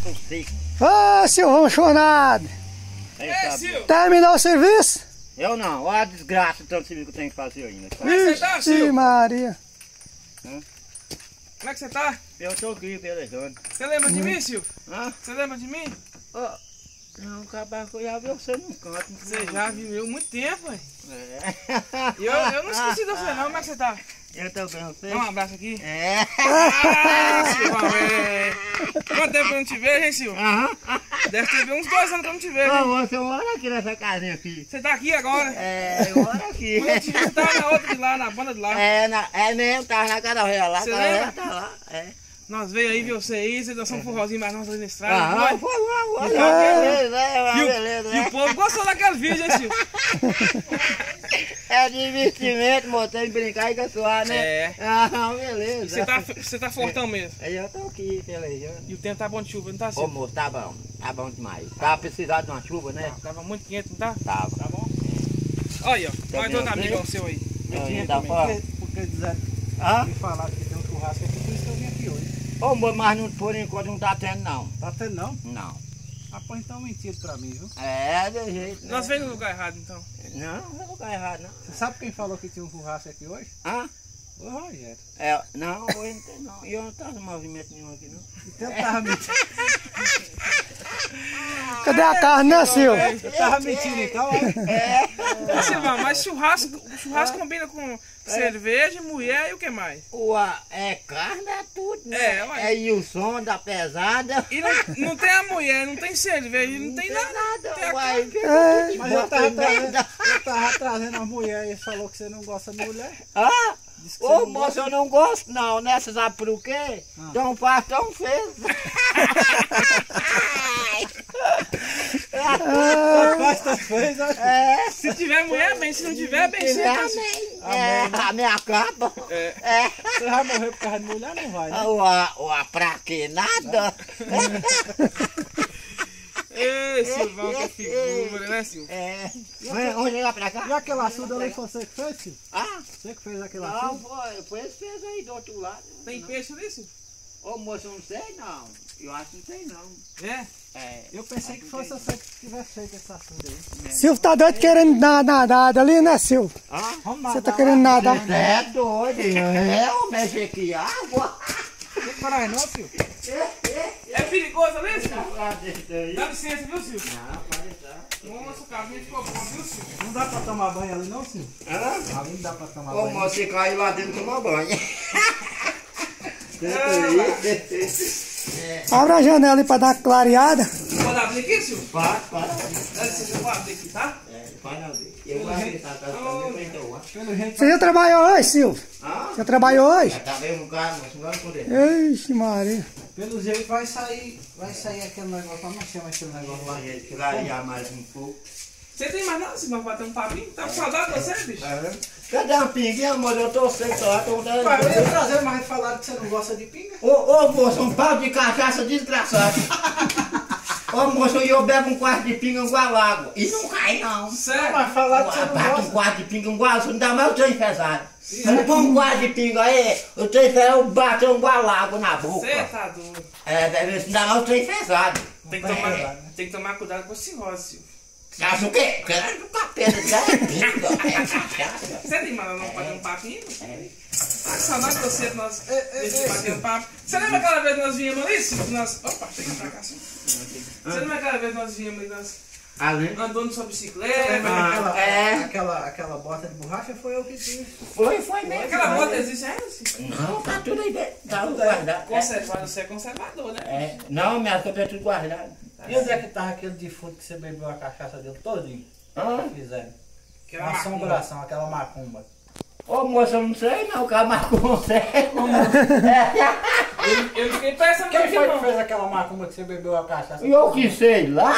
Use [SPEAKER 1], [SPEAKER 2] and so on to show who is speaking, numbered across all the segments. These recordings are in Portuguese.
[SPEAKER 1] seco.
[SPEAKER 2] Ô, Silvão chonado.
[SPEAKER 1] Silvio.
[SPEAKER 2] Terminou o serviço?
[SPEAKER 1] Eu não, olha a desgraça do tanto serviço que eu tenho que fazer ainda.
[SPEAKER 3] Como é que você tá, Silvio?
[SPEAKER 2] Sim, Maria.
[SPEAKER 3] Como é que você tá?
[SPEAKER 1] Eu tô aqui pelejando.
[SPEAKER 3] Você lembra de mim, Silvio?
[SPEAKER 1] Hã?
[SPEAKER 3] Você lembra de mim?
[SPEAKER 1] Não, acabar que eu já vi você num canto.
[SPEAKER 3] Você já viveu muito tempo, ué.
[SPEAKER 1] É.
[SPEAKER 3] Eu não esqueci de você não, como é que você tá?
[SPEAKER 1] Eu tô bem, você?
[SPEAKER 3] Dá um abraço aqui.
[SPEAKER 1] É.
[SPEAKER 3] Silvão, quanto tempo que eu não te vejo, hein, Silvio? Deve ter uns 2 anos que eu não te vejo, hein?
[SPEAKER 1] Você mora aqui nessa casinha aqui.
[SPEAKER 3] Você tá aqui agora?
[SPEAKER 1] É, eu moro aqui.
[SPEAKER 3] Quando eu te vi, você tava na outra de lá, na banda de lá.
[SPEAKER 1] É mesmo, tava na carroça lá,
[SPEAKER 3] Você
[SPEAKER 1] a carroça
[SPEAKER 3] lembra?
[SPEAKER 1] tá lá. É.
[SPEAKER 3] Nós veio aí ver você aí, você dançou um forrozinho mais nosso ali na estrada.
[SPEAKER 1] Foi uma beleza, é uma beleza,
[SPEAKER 3] E o povo gostou daquele vídeo, hein, Silvio?
[SPEAKER 1] É divertimento, moço, tem que brincar e caçoar, né?
[SPEAKER 3] É.
[SPEAKER 1] Beleza.
[SPEAKER 3] Você tá fortão mesmo.
[SPEAKER 1] Aí eu tô aqui, pelejando.
[SPEAKER 3] E o tempo tá bom de chuva, não tá,
[SPEAKER 1] Ô
[SPEAKER 3] Silvio?
[SPEAKER 1] moço, tá bom demais. Tava precisando de uma chuva, né?
[SPEAKER 3] Tava muito quente, não tá?
[SPEAKER 1] Tava.
[SPEAKER 3] Tá bom? Olha aí, ó. Mais dois amigos seu aí.
[SPEAKER 1] Tá fora?
[SPEAKER 4] Porque dizer, me falaram que tem um churrasco aqui, por isso que eu vim aqui hoje.
[SPEAKER 1] Ô moço, mas não, por enquanto não tá tendo não.
[SPEAKER 4] Tá tendo não?
[SPEAKER 1] Não.
[SPEAKER 4] Rapaz, então mentira pra mim, viu?
[SPEAKER 1] É, de jeito.
[SPEAKER 3] Nós veio no lugar errado, então.
[SPEAKER 1] Não, não é lugar errado, não.
[SPEAKER 4] Você sabe quem falou que tinha um churrasco aqui hoje?
[SPEAKER 1] Hã?
[SPEAKER 4] O Rogério.
[SPEAKER 1] É, não, hoje não tem não. E eu não tava no movimento nenhum aqui, não.
[SPEAKER 4] Então eu tava mentindo.
[SPEAKER 2] Cadê a carne, né, Silvio?
[SPEAKER 4] Eu tava mentindo então, ó.
[SPEAKER 3] Ô, Silvão, mas churrasco combina com cerveja, mulher e o que mais?
[SPEAKER 1] É carne, é tudo, né?
[SPEAKER 3] É, ué.
[SPEAKER 1] E o som da pesada.
[SPEAKER 3] E não tem a mulher, não tem cerveja, não tem nada. Tem a
[SPEAKER 1] uai.
[SPEAKER 4] Mas eu tava trazendo uma mulher e ele falou que você não gosta de mulher.
[SPEAKER 1] Ah?
[SPEAKER 4] Disse que você
[SPEAKER 1] Ô
[SPEAKER 4] não
[SPEAKER 1] moço,
[SPEAKER 4] gosta.
[SPEAKER 1] eu não gosto não, né? Você sabe por quê? Tão fácil, tão feio.
[SPEAKER 4] Mas tu fez, acho que...
[SPEAKER 1] É,
[SPEAKER 3] Se tiver mulher, bem. Se não tiver, bem.
[SPEAKER 1] se
[SPEAKER 3] Sim,
[SPEAKER 1] tiver,
[SPEAKER 3] tá?
[SPEAKER 1] amém. É, a minha capa. É.
[SPEAKER 4] Você vai morrer por causa de mulher, não vai, né?
[SPEAKER 1] Pra que nada?
[SPEAKER 3] Ei, Silvão, que figura, né, Silvio?
[SPEAKER 1] É. Vamos chegar pra cá?
[SPEAKER 4] E aquela açuda ali foi você que fez, Silvio?
[SPEAKER 1] Ah,
[SPEAKER 4] Você que fez aquela
[SPEAKER 1] não,
[SPEAKER 4] açuda?
[SPEAKER 1] foi esse fez aí do outro lado.
[SPEAKER 3] Tem peixe ali, Silvio?
[SPEAKER 1] Ô moço, eu não sei não. Eu acho que não tem não.
[SPEAKER 3] É?
[SPEAKER 1] É.
[SPEAKER 4] Eu pensei que fosse você que tivesse feito essa açuda aí.
[SPEAKER 2] Silvio tá doido querendo nadar ali, né, Silvio?
[SPEAKER 1] Ah?
[SPEAKER 4] Vamos
[SPEAKER 2] Você tá
[SPEAKER 4] nadar
[SPEAKER 2] querendo
[SPEAKER 4] lá.
[SPEAKER 2] nadar?
[SPEAKER 1] É doido, eu mexo aqui água.
[SPEAKER 4] Não tem coragem não, Silvio?
[SPEAKER 3] É perigoso ali, Silvio?
[SPEAKER 1] Não,
[SPEAKER 3] Dá licença, viu, Silvio?
[SPEAKER 1] pode deixar.
[SPEAKER 3] Nossa, o caminho ficou bom, viu, Silvio?
[SPEAKER 4] Não dá pra tomar banho ali não, Silvio?
[SPEAKER 1] Hã?
[SPEAKER 4] Ali não dá pra tomar
[SPEAKER 1] Ô
[SPEAKER 4] banho.
[SPEAKER 1] moço, você caiu lá dentro e tomar banho.
[SPEAKER 2] Abre a janela aí pra dar uma clareada.
[SPEAKER 3] Pode abrir aqui, Silvio?
[SPEAKER 1] Para.
[SPEAKER 3] Dá licença, eu vou abrir aqui, tá?
[SPEAKER 1] Para abrir. Eu vou abrir, tá?
[SPEAKER 4] Pelo jeito,
[SPEAKER 2] Você já trabalhou hoje, Silvio?
[SPEAKER 1] Ah?
[SPEAKER 2] Já trabalhou hoje?
[SPEAKER 1] Tá vendo o carro, moço? Não vai poder.
[SPEAKER 2] Ixi, Maria.
[SPEAKER 4] pelo jeito vai sair aquele negócio, como chama aquele negócio lá?
[SPEAKER 1] Clarear mais um pouco.
[SPEAKER 3] Você tem mais nada, Silvio, pra bater um papinho? Tá com saudade de você, bicho?
[SPEAKER 1] Cadê a pinguinha, amor? Eu tô seco, tô lá, tô dando.
[SPEAKER 4] Pai, eu ia trazer, mas falaram que você não gosta de pinga.
[SPEAKER 1] Ô moço, um pau de cachaça desgraçado. Ô moço, eu bebo um quarto de pinga igual água. E não cai não.
[SPEAKER 3] Sério?
[SPEAKER 4] Mas falaram que você não
[SPEAKER 1] Bate um
[SPEAKER 4] gosta.
[SPEAKER 1] quarto de pinga igual, você não dá mais o trem pesado. Você põe um quarto de pinga aí, o trem pesado, eu bato igual água na boca.
[SPEAKER 3] Você tá doido.
[SPEAKER 1] É, deve não dá mais o trem pesado.
[SPEAKER 3] Tem que tomar cuidado com a cirrose, Silvio.
[SPEAKER 1] Você acha o quê? Querendo do capeta, já é pinga, é cachaça.
[SPEAKER 3] Você tem mais não bater um papinho? Tá com saudade de você, que nós bater um papo. Você lembra aquela vez que nós viemos ali, Silvio? Opa, tem que pra cá, assim. Você lembra aquela vez que nós viemos ali, nós andando sua bicicleta?
[SPEAKER 4] Aquela bota de borracha foi eu que fiz.
[SPEAKER 1] Foi mesmo.
[SPEAKER 3] Aquela bota existe ainda, Silvio?
[SPEAKER 1] Não, tá tudo aí dentro, tá tudo guardado.
[SPEAKER 3] Conservado, você é conservador, né?
[SPEAKER 1] É, não, minha coisa é tudo guardado.
[SPEAKER 4] E onde é que tava aquele defunto que você bebeu a cachaça dele todinho?
[SPEAKER 1] Ah?
[SPEAKER 4] Fizeram.
[SPEAKER 3] Aquela
[SPEAKER 4] Uma
[SPEAKER 3] macumba.
[SPEAKER 4] assombração, aquela macumba.
[SPEAKER 1] Ô moço, eu não sei não, o cara marcou você.
[SPEAKER 3] Eu fiquei pensando
[SPEAKER 4] Quem
[SPEAKER 3] aqui,
[SPEAKER 4] foi que
[SPEAKER 3] não.
[SPEAKER 4] fez aquela macumba que você bebeu a cachaça?
[SPEAKER 1] Eu que sei lá.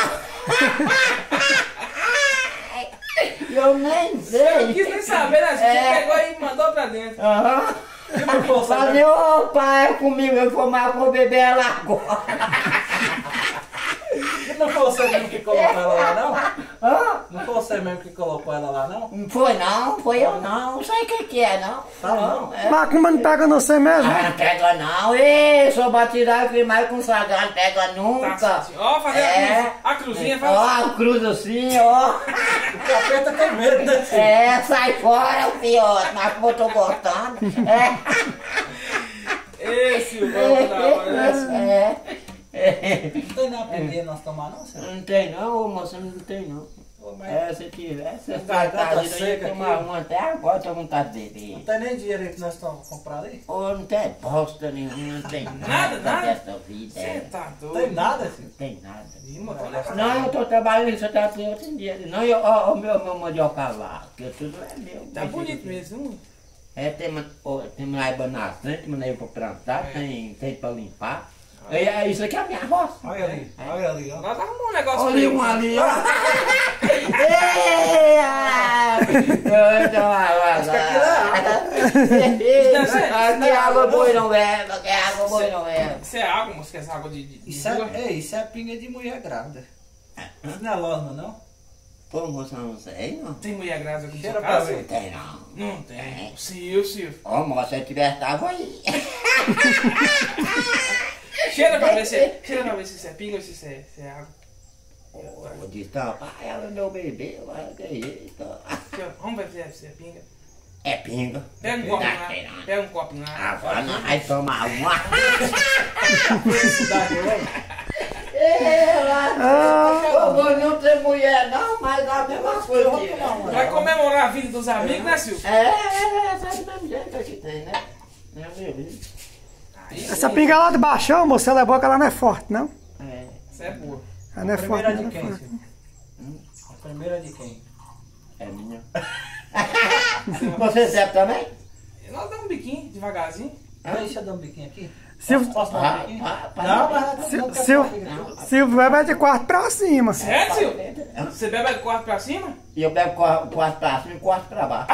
[SPEAKER 1] Eu nem
[SPEAKER 3] Eu não
[SPEAKER 1] sei.
[SPEAKER 3] quis nem saber, né? Você pegou e mandou pra dentro.
[SPEAKER 1] Aham.
[SPEAKER 4] Que não foi você,
[SPEAKER 1] Falei, ô pai, é comigo, eu vou mais vou beber ela agora.
[SPEAKER 4] que não foi você mesmo que colocou ela lá, não?
[SPEAKER 1] Hã?
[SPEAKER 4] Não foi você você mesmo que colocou ela lá, não?
[SPEAKER 1] Não foi não, foi eu não sei o que é não.
[SPEAKER 4] Tá não.
[SPEAKER 1] É.
[SPEAKER 2] Mas como não pega no você mesmo?
[SPEAKER 1] Ah, não pega não, ei, sou batizado primeiro com sagrado, pega nunca.
[SPEAKER 3] Tá certinho. Ó, fazer a cruzinha, faz.
[SPEAKER 1] Ó, cruza assim, ó.
[SPEAKER 4] O capeta tem medo, né, filho?
[SPEAKER 1] É, sai fora, fiote, mas como eu tô gostando.
[SPEAKER 3] Ei, Silvão, da hora, né?
[SPEAKER 4] Não tem nada pra nós tomar, não, senhor?
[SPEAKER 1] Não tem não, ô moça, não tem não. Se tivesse, eu
[SPEAKER 4] garganta
[SPEAKER 1] ia
[SPEAKER 4] seca
[SPEAKER 1] tomar
[SPEAKER 4] aqui.
[SPEAKER 1] uma até agora, tô com vontade de beber.
[SPEAKER 4] Não tem nem dinheiro aí que nós estamos comprando aí?
[SPEAKER 1] Ô, não tem bosta nenhuma, não tem
[SPEAKER 3] Nada, nada?
[SPEAKER 1] dessa vida.
[SPEAKER 3] Você tá
[SPEAKER 4] Não
[SPEAKER 3] doido.
[SPEAKER 4] tem nada, filho.
[SPEAKER 1] Não tem nada.
[SPEAKER 3] Ih, motor, né?
[SPEAKER 1] Não, eu tô trabalhando isso, eu tava aqui outro dia. Não, eu, ó, o meu mandioca lá, que tudo é meu.
[SPEAKER 3] Tá bonito mesmo, viu?
[SPEAKER 1] Tem laiba na frente, tem laiba pra plantar, tem pra limpar. Isso aqui é a minha roça.
[SPEAKER 4] Olha ali, olha ali, ó.
[SPEAKER 3] Nós arrumamos um negócio
[SPEAKER 1] Olha um ali, ó. Aqui é água boa não bebe, aqui é água boa não bebe.
[SPEAKER 3] Isso é água, moço, que é essa água de
[SPEAKER 4] Isso
[SPEAKER 3] rua?
[SPEAKER 4] isso é pinga de mulher grávida. Isso não é losma, não?
[SPEAKER 1] Pô, moça, não sei, não.
[SPEAKER 3] Tem mulher grávida aqui na
[SPEAKER 4] Cheira
[SPEAKER 3] sua
[SPEAKER 4] pra
[SPEAKER 3] casa?
[SPEAKER 4] ver.
[SPEAKER 1] Não tem, não.
[SPEAKER 3] Não tem. Silvio.
[SPEAKER 1] Ó, moça, se eu tivesse, tava aí.
[SPEAKER 3] Cheira pra ver se isso é pinga ou se isso é água.
[SPEAKER 1] Eu disse, tá, pai, ela é meu bebê, mas que isso?
[SPEAKER 3] Aqui, ó, vamos ver se é pinga.
[SPEAKER 1] É pinga.
[SPEAKER 3] Pega um copo
[SPEAKER 1] Não
[SPEAKER 3] lá.
[SPEAKER 1] tem, não.
[SPEAKER 3] Pega um copo lá.
[SPEAKER 1] Agora nós vai tomar uma.
[SPEAKER 4] Felicidade, ó.
[SPEAKER 1] Eu vou não ter mulher não, mas a mesma coisa.
[SPEAKER 3] Vai comemorar a vida dos amigos, né, Silvio?
[SPEAKER 1] Sabe do mesmo jeito que tem, né? Não é mesmo?
[SPEAKER 2] Essa pinga lá de baixão, moça, ela é boa que ela não é forte, não?
[SPEAKER 3] Isso é boa.
[SPEAKER 2] Ela não é
[SPEAKER 4] A
[SPEAKER 2] forte,
[SPEAKER 4] primeira
[SPEAKER 2] não.
[SPEAKER 4] de quem, filho? A primeira de quem?
[SPEAKER 1] É minha. Você serve também?
[SPEAKER 3] Nós damos um biquinho, devagarzinho.
[SPEAKER 4] Deixa eu dar um biquinho aqui.
[SPEAKER 2] Silvio,
[SPEAKER 4] Posso dar um biquinho?
[SPEAKER 1] Não,
[SPEAKER 4] mas não quer
[SPEAKER 2] Silvio, Silvio bebe de quarto pra cima.
[SPEAKER 3] Sério, Silvio? Você bebe do quarto pra cima?
[SPEAKER 1] E eu bebo quarto pra cima e quarto pra baixo.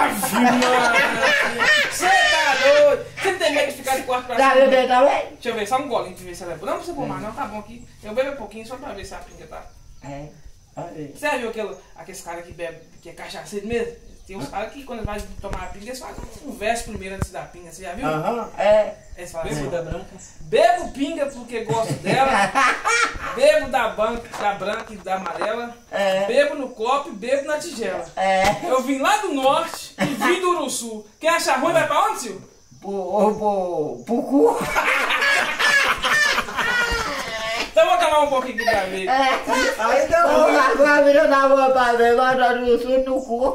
[SPEAKER 3] Você tá doido? Você não tem medo de ficar de quarto pra
[SPEAKER 1] Tá
[SPEAKER 3] cima?
[SPEAKER 1] bebendo também?
[SPEAKER 3] Deixa eu ver, só um golinho de ver se ela é boa. Não precisa pôr mais, não, tá bom aqui. Eu bebo um pouquinho só pra ver se a pinga tá.
[SPEAKER 1] É. Olha aí.
[SPEAKER 3] Você já viu aqueles caras que bebem, que é cachaceiro mesmo? Tem uns caras que quando eles vão tomar a pinga, eles fazem um verso primeiro antes da pinga, você já viu?
[SPEAKER 1] Aham, é.
[SPEAKER 3] Eles falam assim,
[SPEAKER 4] Bêbada branca.
[SPEAKER 3] bebo pinga porque gosto dela, bebo da branca e da amarela, bebo no copo e bebo na tigela. Eu vim lá do norte e vim do Uruçu. Quem acha ruim vai pra onde, Silvio?
[SPEAKER 1] Pro cu.
[SPEAKER 3] Então vou tomar um pouquinho aqui pra ver.
[SPEAKER 4] Aí deu ruim.
[SPEAKER 1] Agora virou na boa pra ver, agora no sul no cu.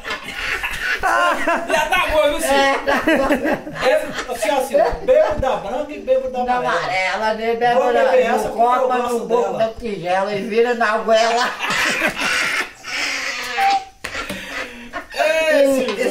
[SPEAKER 3] Já tá bom, viu, Silvio?
[SPEAKER 4] Assim, ó, Silvio, bebo da branca e bebo da
[SPEAKER 1] Na
[SPEAKER 4] amarela.
[SPEAKER 1] amarela, né?
[SPEAKER 4] Vou
[SPEAKER 1] Bebe
[SPEAKER 4] beber essa
[SPEAKER 1] no
[SPEAKER 4] porque eu
[SPEAKER 1] copo,
[SPEAKER 4] gosto
[SPEAKER 1] no boco
[SPEAKER 4] dela.
[SPEAKER 1] da tigela e vira na goela.
[SPEAKER 3] Ei, Silvio.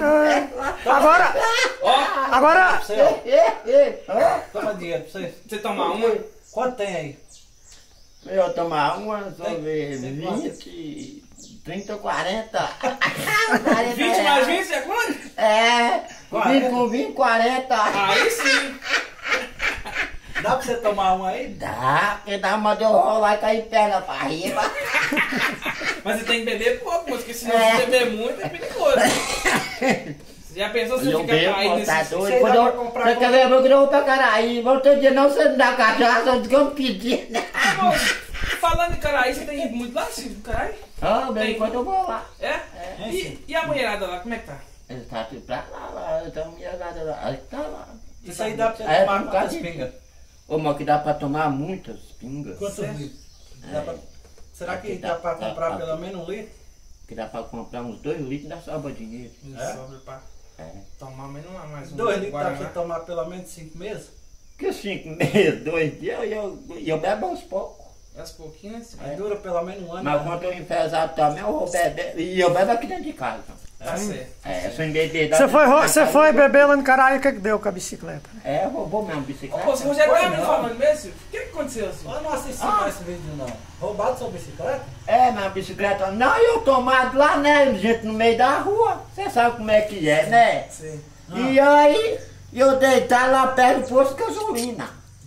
[SPEAKER 2] Agora,
[SPEAKER 4] Você, ó, toma dinheiro pra você.
[SPEAKER 3] Você tomar uma?
[SPEAKER 4] Quanto tem aí?
[SPEAKER 1] Eu tomar uma, só
[SPEAKER 4] Tem-
[SPEAKER 1] ver
[SPEAKER 4] tem
[SPEAKER 1] 20, 30, 40.
[SPEAKER 3] 20 mais 20 é quanto?
[SPEAKER 1] É,
[SPEAKER 4] 40.
[SPEAKER 1] 20 com 20, 40.
[SPEAKER 3] Aí sim.
[SPEAKER 4] Dá pra você tomar uma aí?
[SPEAKER 1] Dá, porque dá uma deu rolar e cair perna pra riba.
[SPEAKER 3] Mas você tem que beber pouco, porque senão se beber muito é perigoso. Você já pensou se você
[SPEAKER 1] Eu
[SPEAKER 3] fica
[SPEAKER 1] bebo,
[SPEAKER 3] caído
[SPEAKER 1] tá
[SPEAKER 3] nesse...
[SPEAKER 1] doido.
[SPEAKER 4] Você
[SPEAKER 1] Quando
[SPEAKER 4] dá
[SPEAKER 1] eu,
[SPEAKER 4] pra comprar
[SPEAKER 1] você quer ver, eu não vou pra Caraí. Outro dia não, você não dá cachaça, eu digo pedir.
[SPEAKER 3] Ah, moço, falando em Caraí, você tem ido muito lá, Silvio, Caraí?
[SPEAKER 1] Ah, bem, quando eu vou lá.
[SPEAKER 3] É? E a mulherada lá, como é que tá?
[SPEAKER 1] Ele tá tudo pra lá, então a minha gata lá, aí tá lá.
[SPEAKER 4] Isso aí dá pra você
[SPEAKER 1] É,
[SPEAKER 4] tomar
[SPEAKER 1] por
[SPEAKER 4] quantas
[SPEAKER 1] causa de-
[SPEAKER 4] pingas?
[SPEAKER 1] Ô, mas que dá pra tomar muitas pingas.
[SPEAKER 4] Quantos litros? Dá pra- Será que dá pra comprar pelo menos 1 litro?
[SPEAKER 1] Que dá pra comprar uns 2 litros, dá sobra dinheiro.
[SPEAKER 4] É?
[SPEAKER 3] Sobra pra
[SPEAKER 1] É.
[SPEAKER 3] tomar menos uma, mais um.
[SPEAKER 4] 2 litros dá pra
[SPEAKER 3] Guaraná.
[SPEAKER 4] você tomar pelo menos 5 meses?
[SPEAKER 1] Que 5 meses, 2 dias, eu bebo aos poucos.
[SPEAKER 3] Aos pouquinhos, né?
[SPEAKER 4] Aí dura pelo menos 1 ano.
[SPEAKER 1] Mas
[SPEAKER 4] né?
[SPEAKER 1] quando eu enfesado também, eu vou beber. E eu bebo aqui dentro de casa.
[SPEAKER 3] Tá certo.
[SPEAKER 1] É, sem beber.
[SPEAKER 2] você foi beber lá no Caraí, o que que deu com a bicicleta?
[SPEAKER 1] É, roubou mesmo
[SPEAKER 3] Ô,
[SPEAKER 1] bicicleta.
[SPEAKER 3] você já
[SPEAKER 4] Foi
[SPEAKER 3] tava me
[SPEAKER 4] não.
[SPEAKER 3] falando mesmo, Silvio? O que aconteceu, Silvio?
[SPEAKER 4] Eu não assisti mais esse vídeo não. Roubado sua bicicleta?
[SPEAKER 1] É, mas a bicicleta. Não, eu tomado lá, né? Gente no meio da rua. Você sabe como é que é, né?
[SPEAKER 3] Sim.
[SPEAKER 1] E aí, eu deitar lá perto do posto de gasolina.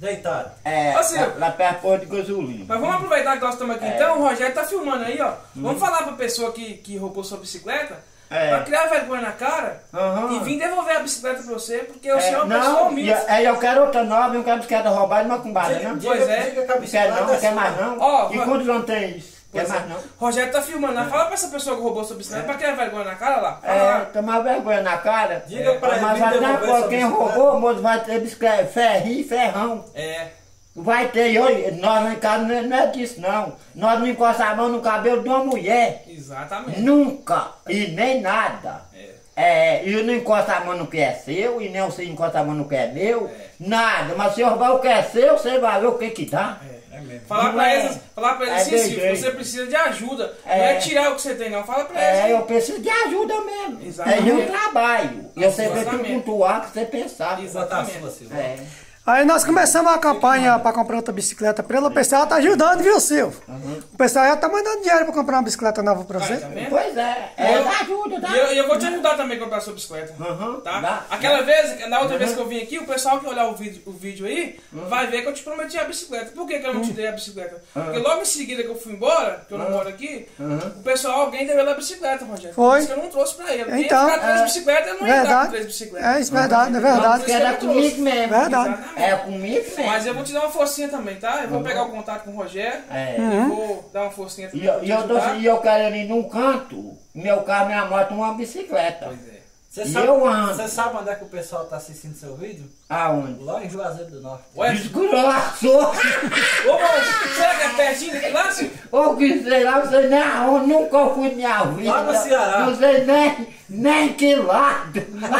[SPEAKER 4] Deitado.
[SPEAKER 1] É,
[SPEAKER 3] Ô, Silvio.
[SPEAKER 1] lá perto do posto de gasolina.
[SPEAKER 3] Mas vamos aproveitar que nós estamos aqui então, o Rogério tá filmando aí, ó. Vamos falar pra pessoa que roubou sua bicicleta, pra criar vergonha na cara e vir devolver a bicicleta pra você, porque o senhor é uma pessoa humilde.
[SPEAKER 1] Eu quero outra nova, eu não quero bicicleta roubada e macumbada, não.
[SPEAKER 3] Pois é.
[SPEAKER 4] Diga que a
[SPEAKER 1] Não quer não, não quer mais não.
[SPEAKER 3] Ó,
[SPEAKER 1] E quantos anos tem isso? Quer mais não?
[SPEAKER 3] Rogério tá filmando lá. Fala pra essa pessoa que roubou sua bicicleta pra criar vergonha na cara lá. Fala
[SPEAKER 1] É,
[SPEAKER 3] lá.
[SPEAKER 1] tomar vergonha na cara.
[SPEAKER 4] Diga pra ele
[SPEAKER 1] Mas
[SPEAKER 4] vir
[SPEAKER 1] vai dar
[SPEAKER 4] devolver
[SPEAKER 1] pra
[SPEAKER 4] sua
[SPEAKER 1] quem
[SPEAKER 4] bicicleta.
[SPEAKER 1] roubou, moço, vai ter bicicleta, ferrinho e ferrão.
[SPEAKER 3] É.
[SPEAKER 1] Vai ter, hoje, nós lá em casa não é disso não. Nós não encostamos a mão no cabelo de uma mulher.
[SPEAKER 3] Exatamente.
[SPEAKER 1] Nunca. E nem nada. E não encosta a mão no que é seu, e nem você encosta a mão no que é meu. Nada. Mas se eu roubar o que é seu, você vai ver o que que dá.
[SPEAKER 4] É mesmo.
[SPEAKER 3] Falar pra eles assim,
[SPEAKER 1] desse
[SPEAKER 3] Silvio,
[SPEAKER 1] jeito.
[SPEAKER 3] você precisa de ajuda. Não é tirar o que você tem, não. Fala pra eles.
[SPEAKER 1] Eu preciso de ajuda mesmo.
[SPEAKER 3] Exatamente.
[SPEAKER 1] É eu trabalho. E você vê tudo
[SPEAKER 3] Exatamente.
[SPEAKER 1] com tua que você pensar.
[SPEAKER 4] Botar a sua, Silvio.
[SPEAKER 2] Aí nós começamos a campanha pra comprar outra bicicleta pra ele. O pessoal tá ajudando, viu, Silvio? O pessoal já tá mandando dinheiro pra comprar uma bicicleta nova pra você.
[SPEAKER 3] Tá vendo?
[SPEAKER 1] Pois é.
[SPEAKER 3] Eu-
[SPEAKER 1] Dá ajuda, dá.
[SPEAKER 3] E eu vou te ajudar também a comprar a sua bicicleta. Tá?
[SPEAKER 1] Dá.
[SPEAKER 3] Aquela vez, na outra vez que eu vim aqui, o pessoal que olhar o vídeo aí vai ver que eu te prometi a bicicleta. Por que eu não te dei a bicicleta? Porque logo em seguida que eu fui embora, que eu não moro aqui, o pessoal, alguém deu ele a bicicleta, Rogério.
[SPEAKER 2] Foi.
[SPEAKER 3] Por isso que eu não trouxe pra ele. Porque
[SPEAKER 2] Então,
[SPEAKER 3] ia ficar 3 bicicletas, eu não ia dar com
[SPEAKER 2] Verdade.
[SPEAKER 3] 3 bicicletas.
[SPEAKER 2] É isso, verdade, é verdade.
[SPEAKER 1] Porque era comigo mesmo.
[SPEAKER 2] Verdade.
[SPEAKER 3] Exatamente.
[SPEAKER 1] É comigo mesmo.
[SPEAKER 3] Mas eu vou te dar uma forcinha também, tá? Eu vou pegar o contato com o Rogério e vou dar uma forcinha também pra te ajudar.
[SPEAKER 1] E eu querendo ir num canto, meu carro, minha moto, uma bicicleta.
[SPEAKER 3] Pois é.
[SPEAKER 4] Você
[SPEAKER 1] E
[SPEAKER 4] sabe,
[SPEAKER 1] eu ando.
[SPEAKER 4] você sabe onde é que o pessoal tá assistindo seu vídeo?
[SPEAKER 1] Aonde?
[SPEAKER 4] Lá em Juazeiro do Norte.
[SPEAKER 3] Ué,
[SPEAKER 1] Desgraçou!
[SPEAKER 3] ô, moço, será que é pertinho daqui lá, Silvio?
[SPEAKER 1] Ou que sei lá, não sei nem aonde, nunca fui na minha vida.
[SPEAKER 4] Lá no Ceará.
[SPEAKER 1] Não sei nem que lado.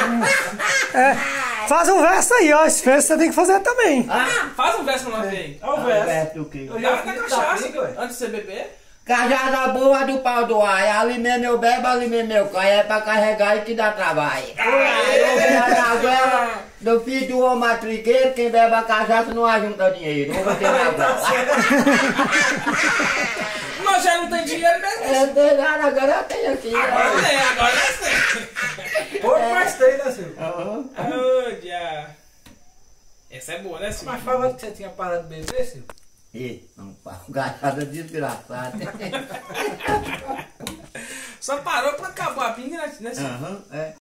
[SPEAKER 2] Faz um verso aí, ó. Esse verso você tem que fazer também.
[SPEAKER 3] Faz um verso pra nós ver aí.
[SPEAKER 4] É o verso.
[SPEAKER 1] Perto do quê?
[SPEAKER 4] Eu já
[SPEAKER 3] Na
[SPEAKER 4] fiz
[SPEAKER 3] cachaça,
[SPEAKER 4] da ué.
[SPEAKER 3] antes de você beber.
[SPEAKER 1] Cajada boa do pau do ar, ali mesmo eu bebo, ali mesmo eu caio, é pra carregar e que dá trabalho. Na goela do filho do homem matrigueiro, quem bebe a cachaça não ajunta dinheiro, não vai ter na goela.
[SPEAKER 3] Nós já não tem dinheiro mesmo.
[SPEAKER 1] Agora eu tenho aqui.
[SPEAKER 3] Agora nós temos.
[SPEAKER 4] Pouco mais tem, né, Silvio?
[SPEAKER 3] Ô, já. Essa é boa, né, Silvio?
[SPEAKER 4] Mas falando que você tinha parado de beber, Silvio?
[SPEAKER 1] Ih, não pá, cachaça desgraçada.
[SPEAKER 3] Só parou pra acabar a pinga, né, Silvio?
[SPEAKER 1] É.